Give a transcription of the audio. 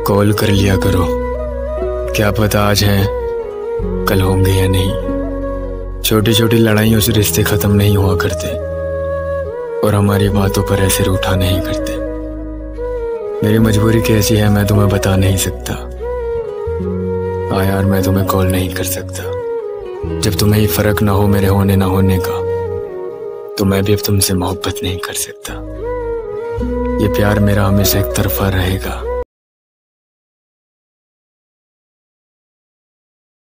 Call कर लिया करो, क्या पता आज है कल होंगे या नहीं। छोटी छोटी लड़ाइयों से रिश्ते खत्म नहीं हुआ करते और हमारी बातों पर ऐसे रूठा नहीं करते। मेरी मजबूरी कैसी है मैं तुम्हें बता नहीं सकता। हाँ यार, मैं तुम्हें कॉल नहीं कर सकता। जब तुम्हें ये फर्क ना हो मेरे होने ना होने का, तो मैं भी अब तुमसे मोहब्बत नहीं कर सकता। ये प्यार मेरा हमेशा एक तरफा रहेगा।